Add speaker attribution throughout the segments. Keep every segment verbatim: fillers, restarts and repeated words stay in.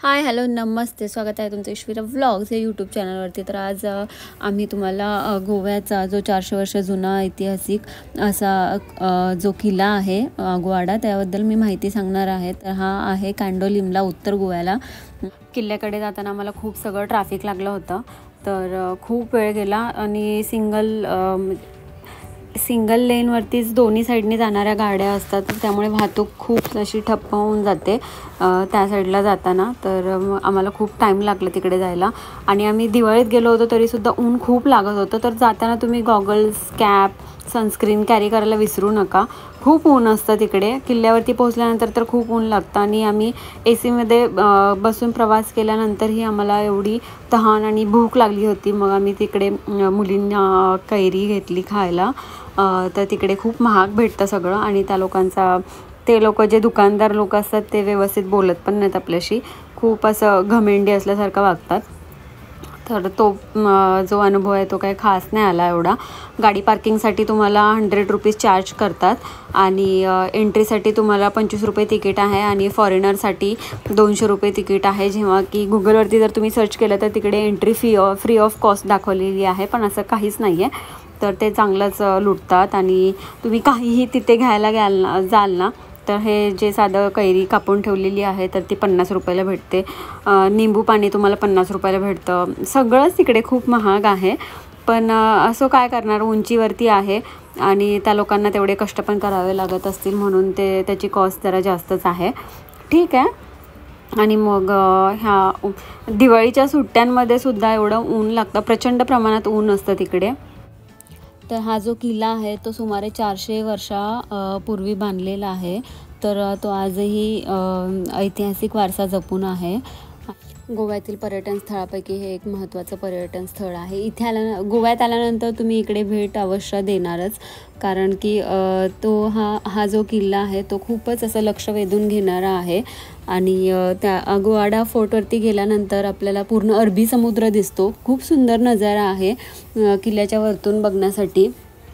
Speaker 1: Hi hello नमस्ते, स्वागत आहे तुमचं ईश्वरा व्लॉग्स या यूट्यूब चॅनलवरती. तर आज अ, आम्ही तुम्हाला अ, गोव्याचा जो चारशे वर्ष जुना ऐतिहासिक असा अ, जो किल्ला आहे अगवाडा, त्याबद्दल मी माहिती सांगणार आहे. तर हा आहे कांडोलिमला, उत्तर गोव्याला. किल्ल्याकडे जाताना आम्हाला खूप सगळं ट्रॅफिक लागलं होतं, तर अ, खूप वेळ गेला आणि सिंगल सिंगल लेनवरतीच दोन्ही साईडने जाणाऱ्या गाड्या असतात, तर त्यामुळे वाहतूक खूप अशी ठप्प होऊन जाते त्या साईडला जाताना. तर आम्हाला खूप टाईम लागला तिकडे जायला आणि आम्ही दिवाळीत गेलो होतो तरीसुद्धा ऊन खूप लागत होतं. तर जाताना तुम्ही गॉगल्स, कॅप, सनस्क्रीन कॅरी करायला विसरू नका. खूप ऊन असतं तिकडे. किल्ल्यावरती पोहोचल्यानंतर तर खूप ऊन लागतं आणि आम्ही ए सीमध्ये बसून प्रवास केल्यानंतरही आम्हाला एवढी तहान आणि भूक लागली होती. मग आम्ही तिकडे मुलींना कैरी घेतली खायला. तर तिकडे खूप महाग भेटतं सगळं आणि त्या लोकांचा ते लोक जे दुकानदार लोक असतात ते व्यवस्थित बोलत पण नाहीत आपल्याशी, खूप असं घमेंडी असल्यासारखं वागतात. तर तो जो अनुभव आहे तो काही खास नाही आला एवढा. गाडी पार्किंगसाठी तुम्हाला हंड्रेड रुपीज चार्ज करतात आणि एंट्रीसाठी तुम्हाला पंचवीस रुपये तिकीट आहे आणि फॉरेनरसाठी दोनशे रुपये तिकीट आहे. जेव्हा की गुगलवरती जर तुम्ही सर्च केलं तर तिकडे entry fee free of cost दाखवलेली आहे, पण असं काहीच नाही आहे. तर ते चांगलंच लुटतात आणि तुम्ही काहीही तिथे घ्यायला घ्याल जाल ना, तर हे जे साधं कैरी कापून ठेवलेली आहे तर ती पन्नास रुपयाला भेटते. निंबू पाणी तुम्हाला पन्नास रुपयाला भेटतं. सगळंच तिकडे खूप महाग आहे, पण असं काय करणार, उंचीवरती आहे आणि त्या लोकांना तेवढे कष्ट पण करावे लागत असतील, म्हणून ते त्याची कॉस्ट जरा जास्तच आहे. ठीक आहे. आणि मग ह्या दिवाळीच्या सुट्ट्यांमध्ये सुद्धा एवढं ऊन लागतं, प्रचंड प्रमाणात ऊन असतं तिकडे. तर हा जो किल्ला आहे तो सुमारे चारशे वर्षा पूर्वी बांधलेला आहे. तर तो आजही ऐतिहासिक वारसा जपून आहे. गोव्यातील पर्यटन स्थळापैकी हे एक महत्त्वाचं पर्यटन स्थळ आहे. इथे आल्या गोव्यात आल्यानंतर तुम्ही इकडे भेट अवश्य देणारच, कारण की तो हा हा जो किल्ला आहे तो खूपच असं लक्ष वेधून घेणारा आहे. आणि त्या अगवाडा फोर्टवरती गेल्यानंतर आपल्याला पूर्ण अरबी समुद्र दिसतो. खूप सुंदर नजारा आहे किल्ल्याच्या वरतून बघण्यासाठी.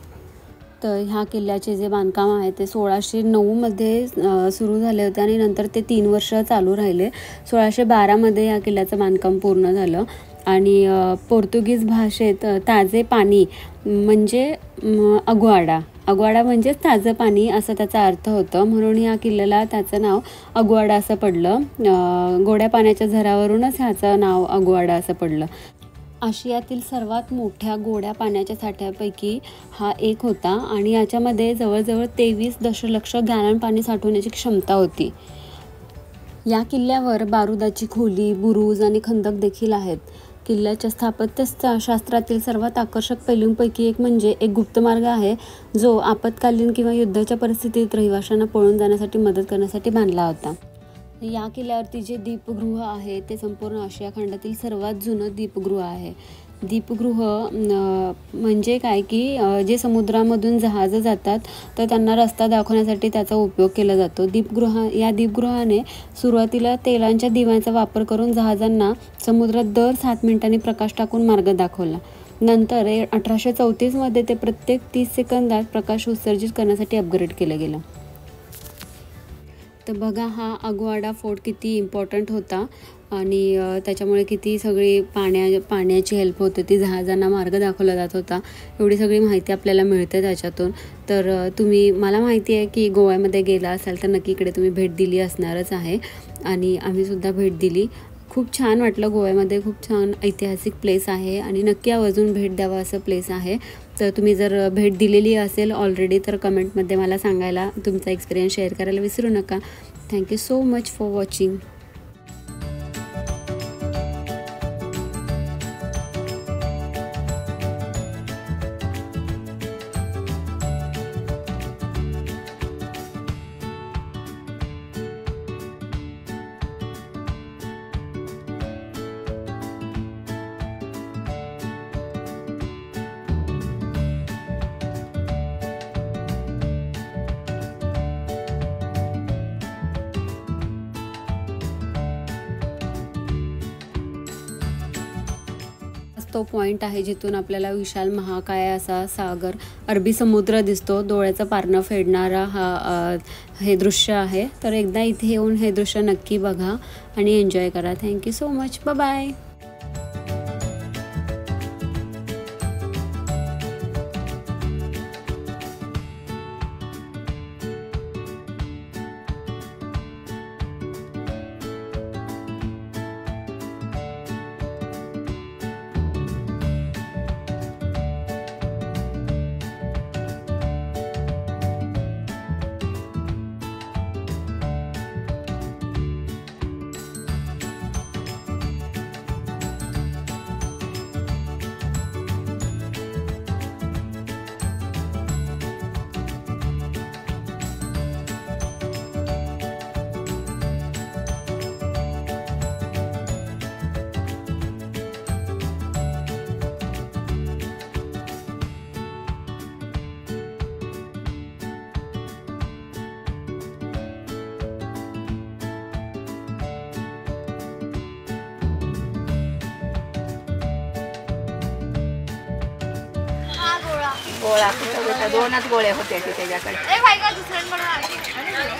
Speaker 1: तर ह्या किल्ल्याचे जे बांधकाम आहे ते सोळाशे नऊमध्ये सुरू झाले होते आणि नंतर ते तीन वर्ष चालू राहिले. सोळाशे बारामध्ये या किल्ल्याचं बांधकाम पूर्ण झालं आणि पोर्तुगीज भाषेत ताजे पाणी म्हणजे अगवाडा अगवाडा म्हणजेच ताजं पाणी असं त्याचा अर्थ होतं, म्हणून ह्या किल्ल्याला त्याचं नाव अगवाडा असं पडलं. गोड्या पाण्याच्या झऱ्यावरूनच ह्याचं नाव अगवाडा असं पडलं. आशियातील सर्वात मोठ्या गोड्या पाण्याच्या साठ्यापैकी हा एक होता आणि याच्यामध्ये जवळजवळ तेवीस दशलक्ष गॅलन पाणी साठवण्याची क्षमता होती. या किल्ल्यावर बारुदाची खोली, बुरुज आणि खंदक देखील आहेत. किल्ल्याच्या स्थापत्य शास्त्रातील सर्वात आकर्षक पैलूंपैकी एक म्हणजे एक गुप्त मार्ग आहे, जो आपत्कालीन किंवा युद्धाच्या परिस्थितीत रहिवाशांना पळून जाण्यासाठी मदत करण्यासाठी बांधला होता. या किल्ल्यावरती जे दीपगृह आहे ते संपूर्ण आशिया खंडातील सर्वात जुनं दीपगृह आहे. दीपगृह म्हणजे काय की जे समुद्रामधून जहाजं जातात तर त्यांना रस्ता दाखवण्यासाठी त्याचा उपयोग केला जातो. दीपगृह या दीपगृहाने सुरुवातीला तेलांच्या दिव्यांचा वापर करून जहाजांना समुद्रात दर सात मिनिटांनी प्रकाश टाकून मार्ग दाखवला. नंतर अठराशे चौतीसमध्ये ते प्रत्येक तीस सेकंदात प्रकाश उत्सर्जित करण्यासाठी अपग्रेड केलं गेलं. तर बघा हा अगवाडा फोर्ट किती इम्पॉर्टंट होता आणि त्याच्यामुळे किती सगळी पाण्या पाण्याची हेल्प होत होती, जहाजांना मार्ग दाखवला जात होता. एवढी सगळी माहिती आपल्याला मिळते त्याच्यातून. तर तुम्ही मला माहिती आहे की गोव्यामध्ये गेला असाल तर नक्की इकडे तुम्ही भेट दिली असणारच आहे आणि आम्हीसुद्धा भेट दिली. खूप छान वाटलं. गोव्यामध्ये खूप छान ऐतिहासिक प्लेस आहे आणि नक्की आवर्जून भेट द्यावा असं प्लेस आहे. तर तुम्ही जर भेट दिलेली असेल ऑलरेडी तर कमेंटमध्ये मला सांगायला, तुमचा एक्सपिरियन्स शेअर करायला विसरू नका. Thank you so much for watching. हाच तो पॉईंट आहे जिथून आपल्याला विशाल महाकाय असा सागर अरबी समुद्र दिसतो. डोळ्याचं पारणं फेडणारा हा हे दृश्य आहे. तर एकदा इथे येऊन हे दृश्य नक्की बघा आणि एन्जॉय करा. Thank you so much. Bye bye.
Speaker 2: गोळा दोनच गोळे होते त्याच्याकडे.